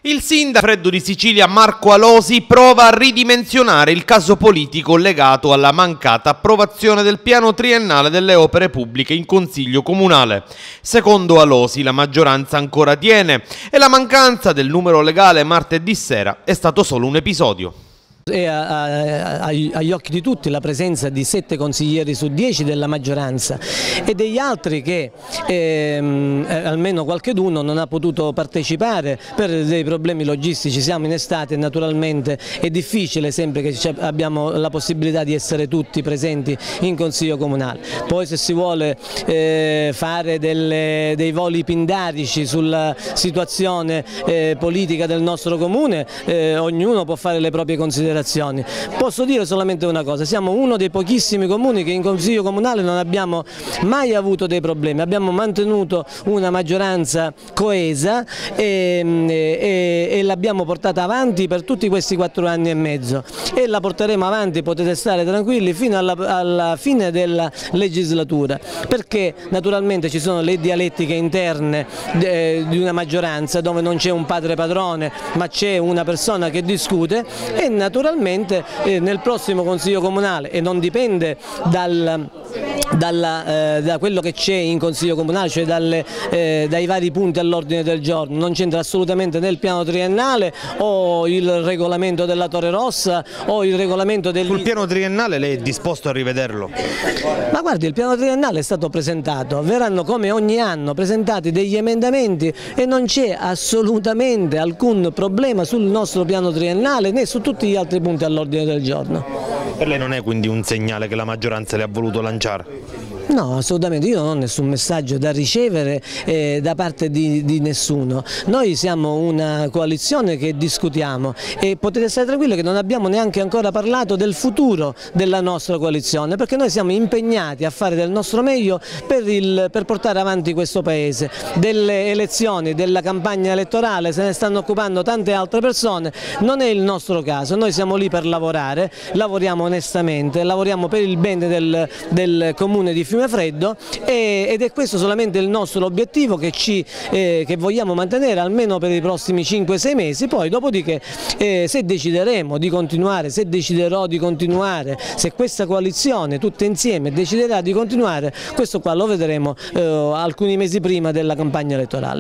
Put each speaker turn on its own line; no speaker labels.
Il sindaco freddo di Sicilia Marco Alosi prova a ridimensionare il caso politico legato alla mancata approvazione del piano triennale delle opere pubbliche in Consiglio Comunale. Secondo Alosi la maggioranza ancora tiene e la mancanza del numero legale martedì sera è stato solo un episodio.
È agli occhi di tutti la presenza di 7 consiglieri su 10 della maggioranza e degli altri che almeno qualcheduno non ha potuto partecipare per dei problemi logistici. Siamo in estate e naturalmente è difficile sempre che abbiamo la possibilità di essere tutti presenti in Consiglio Comunale. Poi se si vuole fare dei voli pindarici sulla situazione politica del nostro comune, ognuno può fare le proprie considerazioni. Posso dire solamente una cosa: siamo uno dei pochissimi comuni che in Consiglio Comunale non abbiamo mai avuto dei problemi, abbiamo mantenuto una maggioranza coesa e l'abbiamo portata avanti per tutti questi 4 anni e mezzo e la porteremo avanti, potete stare tranquilli, fino alla fine della legislatura, perché naturalmente ci sono le dialettiche interne di una maggioranza dove non c'è un padre padrone ma c'è una persona che discute e naturalmente nel prossimo Consiglio Comunale, e non dipende da quello che c'è in Consiglio Comunale, cioè dai vari punti all'ordine del giorno, non c'entra assolutamente né il piano triennale o il regolamento della Torre Rossa o il regolamento del...
Sul piano triennale lei è disposto a rivederlo?
Ma guardi, il piano triennale è stato presentato, verranno come ogni anno presentati degli emendamenti e non c'è assolutamente alcun problema sul nostro piano triennale né su tutti gli altri punti all'ordine del giorno.
Per lei non è quindi un segnale che la maggioranza le ha voluto lanciare?
No, assolutamente, io non ho nessun messaggio da ricevere da parte di nessuno. Noi siamo una coalizione che discutiamo e potete stare tranquilli che non abbiamo neanche ancora parlato del futuro della nostra coalizione, perché noi siamo impegnati a fare del nostro meglio per portare avanti questo Paese. Delle elezioni, della campagna elettorale se ne stanno occupando tante altre persone, non è il nostro caso, noi siamo lì per lavorare, lavoriamo onestamente, lavoriamo per il bene del comune di Fiumefreddo ed è questo solamente il nostro obiettivo che vogliamo mantenere almeno per i prossimi 5-6 mesi, poi dopodiché se decideremo di continuare, se deciderò di continuare, se questa coalizione tutta insieme deciderà di continuare, questo qua lo vedremo alcuni mesi prima della campagna elettorale.